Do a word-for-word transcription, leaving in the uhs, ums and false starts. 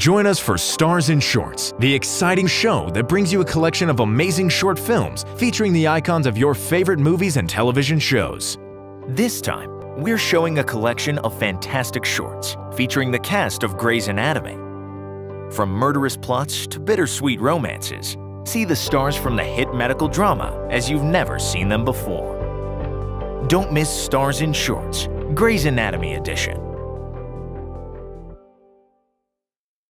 Join us for Stars in Shorts, the exciting show that brings you a collection of amazing short films featuring the icons of your favorite movies and television shows. This time, we're showing a collection of fantastic shorts featuring the cast of Grey's Anatomy. From murderous plots to bittersweet romances, see the stars from the hit medical drama as you've never seen them before. Don't miss Stars in Shorts, Grey's Anatomy edition.